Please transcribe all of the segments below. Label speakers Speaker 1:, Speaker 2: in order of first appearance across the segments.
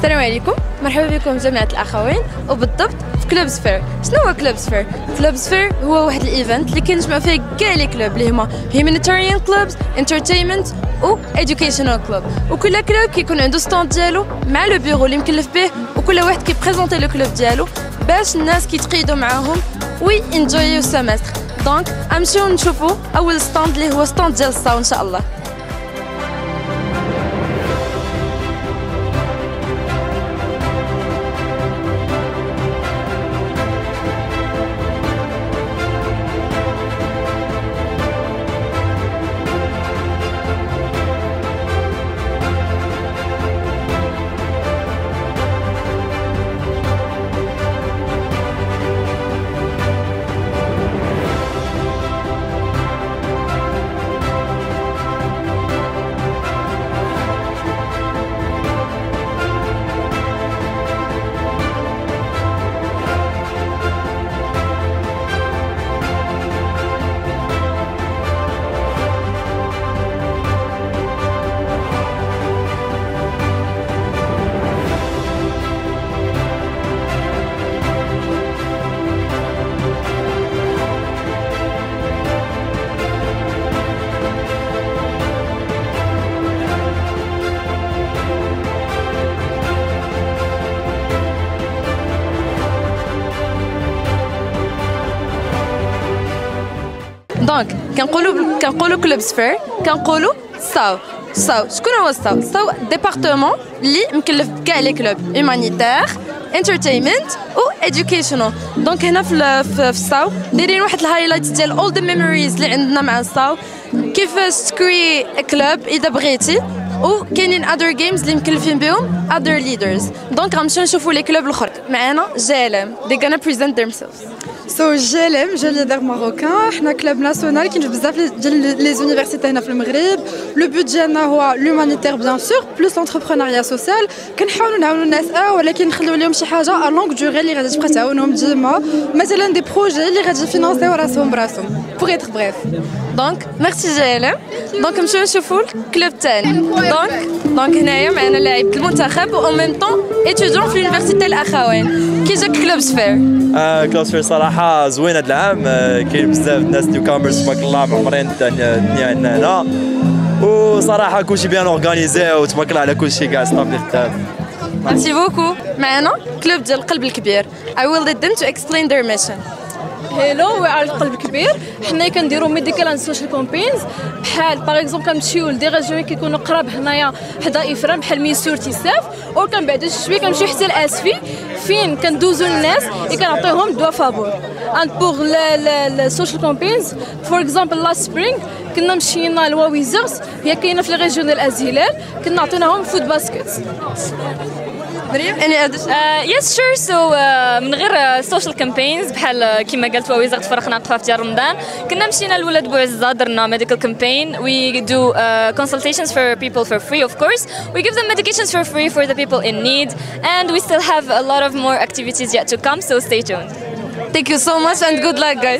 Speaker 1: السلام عليكم، مرحبا بكم جميع الأخوين وبالضبط في كلوب سفير. شنو هو كلوب سفير؟ كلوب سفير هو واحد الايفنت اللي كنجمع فيه كاع لي كلوب اللي هما humanitarian clubs, entertainment و educational club، وكل كلوب كيكون عنده ستاند ديالو مع لو بيرو اللي مكلف به، وكل واحد كيبريزونتي لو كلوب ديالو باش الناس كيتقيدوا معاهم وي انجويو السمستر. دونك غنمشيو نشوفوا اول ستاند اللي هو ستاند ديال الصاو ان شاء الله. دونك كنقولوا كلوب سفير، كنقولوا ساو. شكون هو الساو؟ الساو ديبارتمون اللي مكلف بكاع لي كلوب هيومانيتير، انترتينمنت و اديوكيشنال. دونك هنا في الساو دايرين واحد الهايلايت ديال اول ذا ميموريز اللي عندنا مع الساو، كيفاش تكري كلوب اذا بغيتي، وكاينين اذر جيمز اللي مكلفين بهم اذر ليدرز. دونك غنمشيو نشوفوا لي كلوب الاخر. معانا JLM they gonna present themselves.
Speaker 2: JLM جي ليدر ماروكان، حنا كلوب ناسيونال كاين بزاف ديال لي زونيفرسيتي هنا في المغرب. لو بوت ديالنا هو لومانيتير بيان سور بلوس لونتربرونيا سوسيال، كنحاولوا نعاونوا الناس ولكن نخليو لهم شي حاجه ا لونغ دوري اللي غادي تبقى تعاونهم ديما، مثلا دي بروجي اللي غادي يفينانسيو راسهم براسهم بوغ ايتر بريف.
Speaker 1: دونك ميرسي JLM. دونك نمشيو نشوفوا الكلوب الثاني. دونك هنايا معنا لاعب المنتخب و ان ميم طون اتيديون في اليونيفرسيتي الاخوين. كي جاك كلوب سفير؟
Speaker 3: كلوب سفير صراحه زوين هذا العام، كاين بزاف الناس نيو كامرز تبارك الله معمرين الدنيا عندنا هنا، وصراحه كلشي بيان اورغانيزي وتبارك الله على كلشي كاع ستاف اللي خدام.
Speaker 1: ميرسي بوكو. معنا كلوب ديال القلب الكبير. I will let them to explain their mission.
Speaker 4: هيلو وي على القلب كبير. حنا كنديروا ميديكال اند سوشيال كومبينز، بحال باغ اكزومبل كنمشيو لدي ريجيون كيكونوا قراب هنايا حدا افران بحال ميسور تيساف، او كنبعدو شويه كنمشيو حتى لاسفي فين كندوزو الناس اللي كنعطيوهم دوا فابور. اند بوغ السوشيال كومبينز فور اكزومبل لاست سبرينغ كنا مشينا لواويزرز، هي كاينه في لي ريجيون ديال الازهلال، كنا عطيناهم فود باسكيت.
Speaker 1: Any other?
Speaker 5: Yes, sure. So من غير social campaigns بحال كما قالت وزارة فرقنا نقفها في ديال رمضان، كنا مشينا لولاد بوعزة درنا medical campaign. We do consultations for people for free, of course. We give them medications for free for the people in need, and we still have a lot of more activities yet to come. So stay tuned.
Speaker 1: Thank you so much and good luck, guys.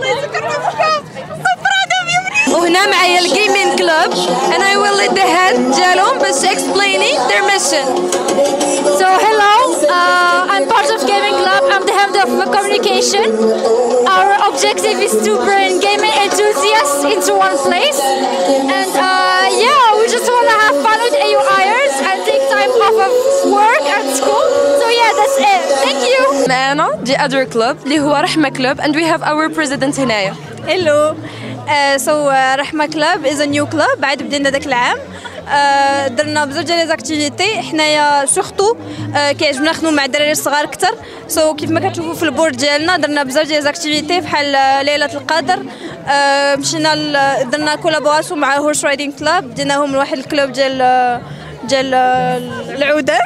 Speaker 1: وهنا معايا الجيمين كلوب and I will let the head ديالهم باش explaining their mission.
Speaker 6: So hello, I'm part of gaming club. I'm the head of communication. Our objective is to bring gaming enthusiasts into one place, and yeah, we just want to have fun with AUIers and take time off of work and school. So yeah, that's it. Thank you.
Speaker 1: معانا the other club اللي هو رحمة club and we have our president هنايا.
Speaker 7: Hello. So رحمة كلاب is a new club بعد بدينا داك العام. درنا بزاف ديال لي زاكتيفيتي حنايا سورتو كيعجبنا نخدموا مع الدراري الصغار اكثر. سو كيف ما كتشوفوا في البورد ديالنا درنا بزاف ديال لي زاكتيفيتي بحال ليله القدر، مشينا درنا كولابوراسيون مع هورس رايدين كلاب، ديناهم لواحد الكلوب ديال العودان.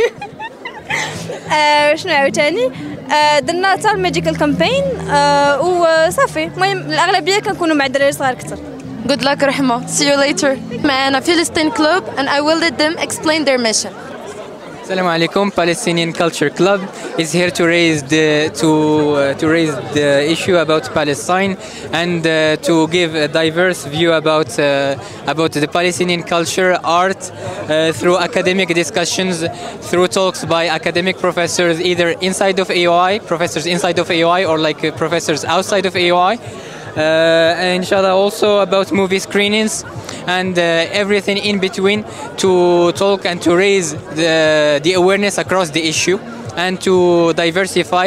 Speaker 7: شنو عاوتاني درنا حتى الميديكال كامبين وصافي. المهم الاغلبيه كنكونوا مع الدراري الصغار اكثر.
Speaker 1: Good luck رحمة. See you later. معنا Philistine club and I will let them explain their mission.
Speaker 8: Assalamu alaikum. Palestinian Culture Club is here to raise the issue about Palestine and to give a diverse view about the Palestinian culture, art, through academic discussions, through talks by academic professors either inside of AOI, professors inside of AOI, or like professors outside of AOI. And inshallah also about movie screenings and everything in between to talk and to raise the awareness across the issue and to diversify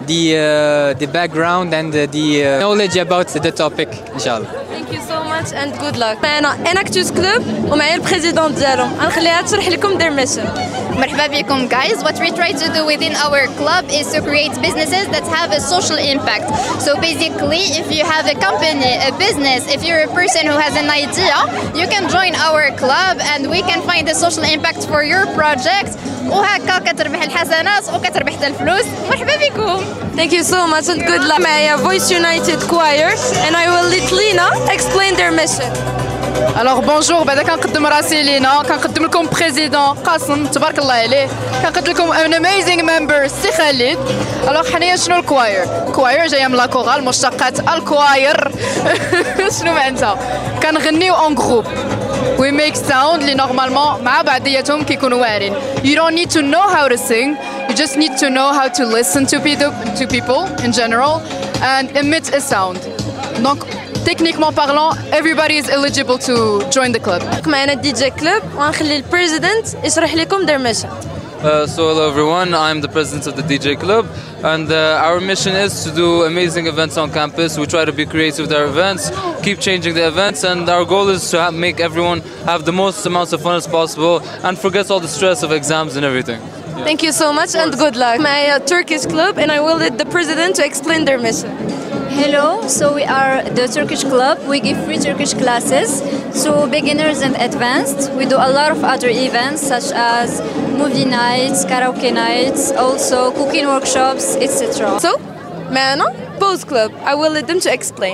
Speaker 8: the background and the knowledge about the topic inshallah.
Speaker 1: Thank you so much and good luck. معنا Enactus Club ومعايا البريزيدون ديالهم غنخليها تشرح لكم their mission.
Speaker 9: مرحبا بكم guys. What we try to do within our club is to create businesses that have a social impact. So basically, if you have a company, a business, if you're a person who has an idea, you can join our club and we can find a social impact for your project. وهكا كتربح الحسنات وكتربح حتى الفلوس. مرحبا بكم.
Speaker 1: Thank you so much and good luck. معايا Voice United Choir and I will let Lina explain their mission.
Speaker 10: Alors bonjour. بعدا كنقدم راسي لينا، كنقدم لكم بريزيدون قاسم تبارك الله عليه، كنقدم لكم an amazing member سي خالد. alors حنايا شنو الكواير؟ الكواير جايه من لاكورال مشتقات الكواير. شنو معناتها؟ كنغنيو اون جروب. We make sound اللي نورمالمون مع بعضياتهم كيكونوا واعرين. You don't need to know how to sing. You just need to know how to listen to people in general and emit a sound. Donc techniquement parlant, everybody is eligible to join the club.
Speaker 1: معنا دي جي كلوب وغنخلي البريزيدنت يشرح لكم their mission.
Speaker 11: So hello everyone, I'm the president of the DJ Club and our mission is to do amazing events on campus. We try to be creative with our events, keep changing the events, and our goal is to make everyone have the most amounts of fun as possible and forget all the stress of exams and everything.
Speaker 1: Yeah. Thank you so much and good luck. My Turkish club and I will let the president to explain their mission.
Speaker 12: Hello, so we are the Turkish club. We give free Turkish classes to beginners and advanced. We do a lot of other events such as movie nights, karaoke nights, also cooking workshops, etc.
Speaker 1: So, معنا Pose Club. I will let them to explain.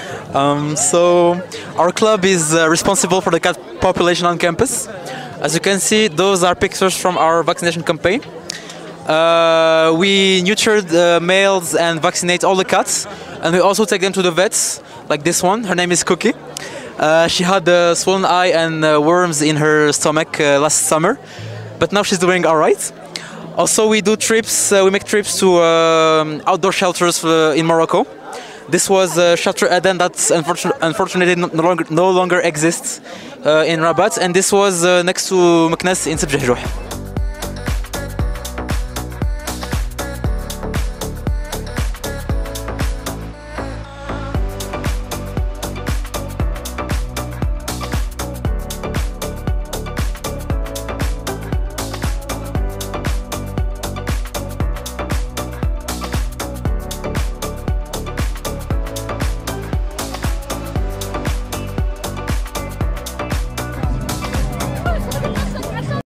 Speaker 13: So our club is responsible for the cat population on campus. As you can see, those are pictures from our vaccination campaign. We neutered males and vaccinate all the cats, and we also take them to the vets, like this one. Her name is Cookie. She had a swollen eye and worms in her stomach last summer, but now she's doing all right. Also, we do trips. We make trips to outdoor shelters in Morocco. This was Shelter Eden that unfortunately no longer exists in Rabat, and this was next to Meknes in Sibjehjouh.